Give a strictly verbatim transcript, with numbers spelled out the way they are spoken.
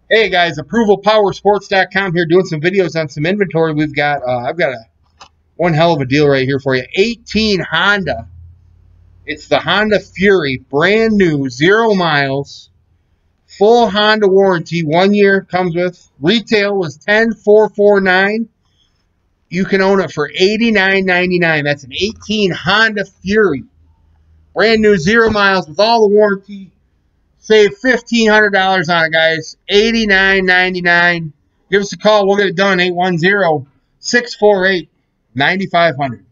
Hey guys, approval power sports dot com here doing some videos on some inventory. We've got, uh, I've got a one hell of a deal right here for you. eighteen Honda. It's the Honda Fury, brand new, zero miles, full Honda warranty, one year comes with. Retail was ten thousand four hundred forty-nine. You can own it for eighty-nine ninety-nine. That's an eighteen Honda Fury, brand new, zero miles with all the warranty. Save fifteen hundred dollars on it, guys. eighty-nine ninety-nine. Give us a call. We'll get it done. eight one zero, six four eight, nine five zero zero.